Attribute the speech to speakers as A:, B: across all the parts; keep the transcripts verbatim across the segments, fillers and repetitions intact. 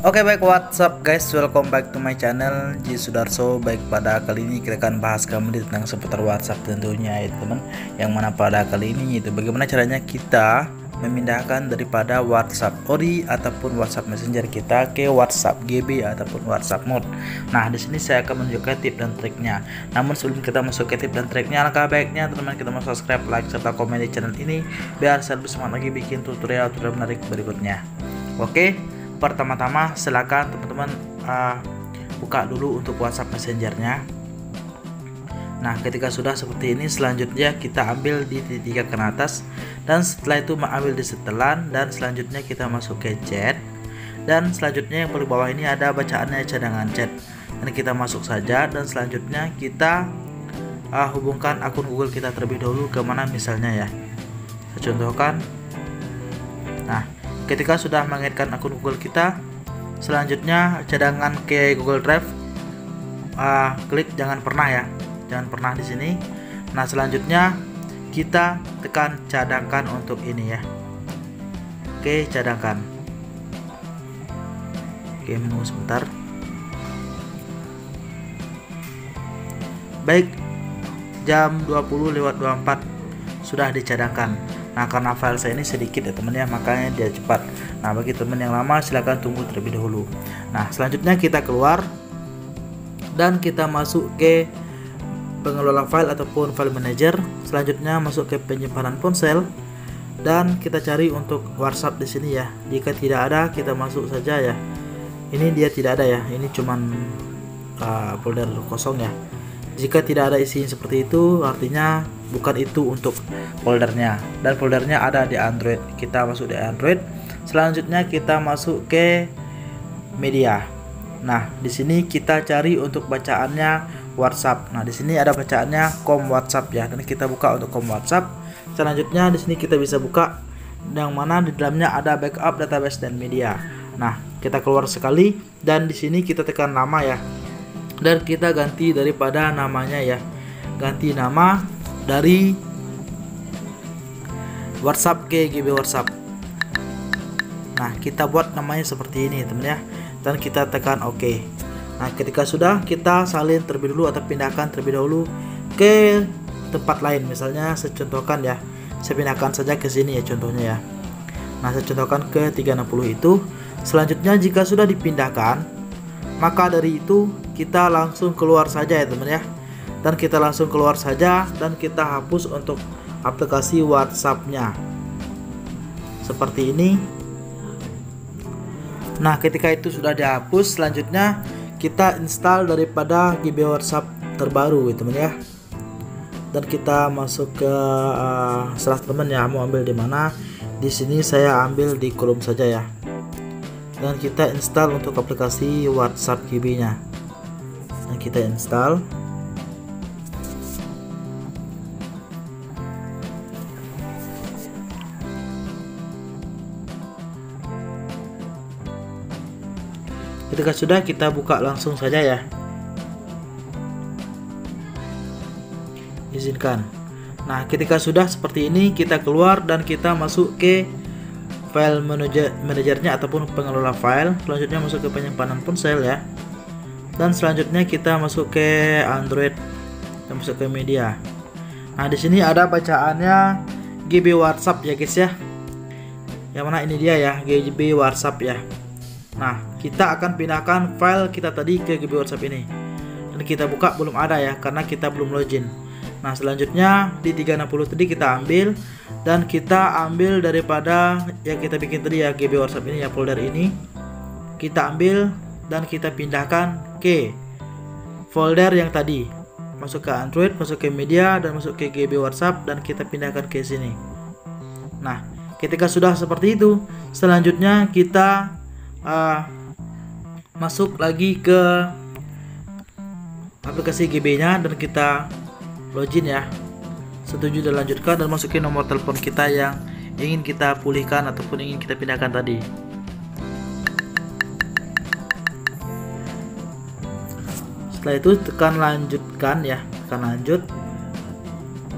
A: Oke, baik, what's up guys, welcome back to my channel Ji Sudarso. Baik, pada kali ini kita akan bahas kembali tentang seputar WhatsApp tentunya ya teman. Yang mana pada kali ini itu bagaimana caranya kita memindahkan daripada WhatsApp Ori ataupun WhatsApp Messenger kita ke WhatsApp G B ataupun WhatsApp Mode. Nah, di sini saya akan menunjukkan tip dan triknya. Namun sebelum kita masuk ke tip dan triknya, alangkah baiknya teman-teman kita mau subscribe, like serta komen di channel ini biar saya lebih semangat lagi bikin tutorial-tutorial menarik berikutnya. Oke, pertama-tama silakan teman-teman uh, buka dulu untuk WhatsApp Messengernya. Nah, ketika sudah seperti ini, selanjutnya kita ambil di tiga ke atas, dan setelah itu mengambil di setelan, dan selanjutnya kita masuk ke chat, dan selanjutnya yang paling bawah ini ada bacaannya cadangan chat, dan kita masuk saja, dan selanjutnya kita uh, hubungkan akun Google kita terlebih dahulu ke mana misalnya ya. Saya contohkan. Nah, ketika sudah mengaitkan akun Google kita, selanjutnya cadangan ke Google Drive, uh, klik jangan pernah ya, jangan pernah di sini. Nah, selanjutnya kita tekan cadangkan untuk ini ya. Oke, cadangkan. Oke, menunggu sebentar. Baik, jam dua puluh lewat dua puluh empat sudah dicadangkan. Nah, karena file saya ini sedikit ya teman ya, makanya dia cepat. Nah, bagi teman yang lama silahkan tunggu terlebih dahulu. Nah, selanjutnya kita keluar dan kita masuk ke pengelola file ataupun file manager. Selanjutnya masuk ke penyimpanan ponsel dan kita cari untuk WhatsApp di sini ya. Jika tidak ada, kita masuk saja ya. Ini dia tidak ada ya, ini cuman uh, folder kosong ya. Jika tidak ada isinya seperti itu, artinya bukan itu untuk foldernya, dan foldernya ada di Android. Kita masuk di Android. Selanjutnya kita masuk ke media. Nah, di sini kita cari untuk bacaannya WhatsApp. Nah, di sini ada bacaannya com WhatsApp ya, dan kita buka untuk com WhatsApp. Selanjutnya di sini kita bisa buka yang mana di dalamnya ada backup database dan media. Nah, kita keluar sekali dan di sini kita tekan nama ya. Dan kita ganti daripada namanya ya. Ganti nama dari WhatsApp ke G B WhatsApp. Nah, kita buat namanya seperti ini teman ya, dan kita tekan OK. Nah, ketika sudah, kita salin terlebih dulu atau pindahkan terlebih dahulu ke tempat lain. Misalnya saya contohkan ya, saya pindahkan saja ke sini ya contohnya ya. Nah, saya contohkan ke tiga enam nol itu. Selanjutnya jika sudah dipindahkan, maka dari itu kita langsung keluar saja ya teman ya. Dan kita langsung keluar saja dan kita hapus untuk aplikasi WhatsApp-nya. Seperti ini. Nah, ketika itu sudah dihapus, selanjutnya kita install daripada G B WhatsApp terbaru gitu teman ya. Dan kita masuk ke uh, serah teman ya, mau ambil di mana. Di sini saya ambil di Chrome saja ya. Dan kita install untuk aplikasi WhatsApp G B-nya. Dan kita install. Ketika sudah, kita buka langsung saja ya. Izinkan. Nah, ketika sudah seperti ini, kita keluar dan kita masuk ke file manager manajernya ataupun pengelola file. Selanjutnya masuk ke penyimpanan ponsel ya. Dan selanjutnya kita masuk ke Android dan masuk ke media. Nah, di sini ada bacaannya G B WhatsApp ya guys ya. Yang mana ini dia ya, G B WhatsApp ya. Nah, kita akan pindahkan file kita tadi ke G B WhatsApp ini. Dan kita buka belum ada ya, karena kita belum login. Nah, selanjutnya di tiga enam nol tadi kita ambil, dan kita ambil daripada yang kita bikin tadi ya, G B WhatsApp ini ya, folder ini. Kita ambil dan kita pindahkan ke folder yang tadi. Masuk ke Android, masuk ke media, dan masuk ke G B WhatsApp, dan kita pindahkan ke sini. Nah, ketika sudah seperti itu, selanjutnya kita Uh, masuk lagi ke aplikasi G B nya dan kita login ya, setuju dan lanjutkan, dan masukin nomor telepon kita yang ingin kita pulihkan ataupun ingin kita pindahkan tadi. Setelah itu tekan lanjutkan ya, tekan lanjut.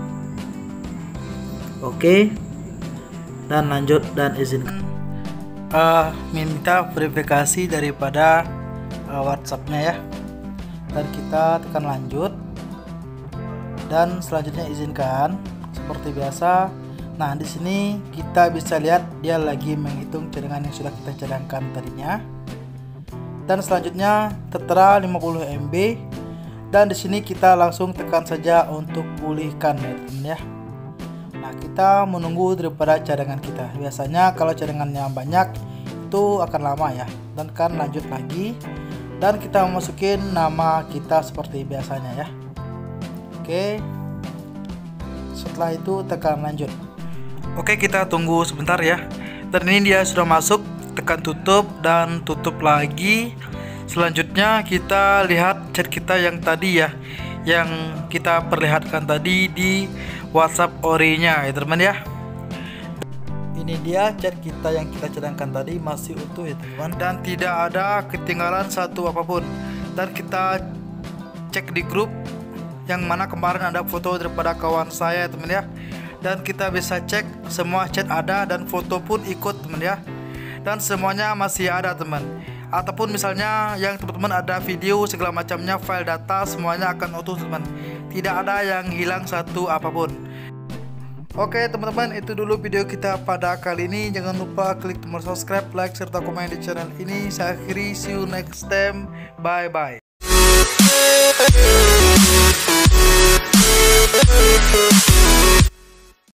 A: Oke, dan lanjut dan izinkan. uh, minta verifikasi daripada uh, WhatsAppnya ya, dan kita tekan lanjut dan selanjutnya izinkan seperti biasa. Nah, di sini kita bisa lihat dia lagi menghitung cadangan yang sudah kita cadangkan tadinya, dan selanjutnya tertera lima puluh M B, dan di sini kita langsung tekan saja untuk pulihkan ya teman ya. Nah, kita menunggu daripada cadangan kita. Biasanya kalau cadangannya banyak itu akan lama ya, dan kan lanjut lagi dan kita masukin nama kita seperti biasanya ya. Oke, setelah itu tekan lanjut. Oke, kita tunggu sebentar ya, dan ini dia sudah masuk. Tekan tutup dan tutup lagi. Selanjutnya kita lihat chat kita yang tadi ya, yang kita perlihatkan tadi di WhatsApp Ori-nya ya teman ya. Ini dia chat kita yang kita cadangkan tadi, masih utuh ya teman, dan tidak ada ketinggalan satu apapun. Dan kita cek di grup yang mana kemarin ada foto daripada kawan saya teman ya, dan kita bisa cek semua chat ada dan foto pun ikut teman ya, dan semuanya masih ada teman. Ataupun misalnya yang teman-teman ada video segala macamnya, file data semuanya akan utuh teman, tidak ada yang hilang satu apapun. Oke teman-teman, itu dulu video kita pada kali ini. Jangan lupa klik tombol subscribe, like, serta komen di channel ini. Saya akhiri, see you next time, bye bye.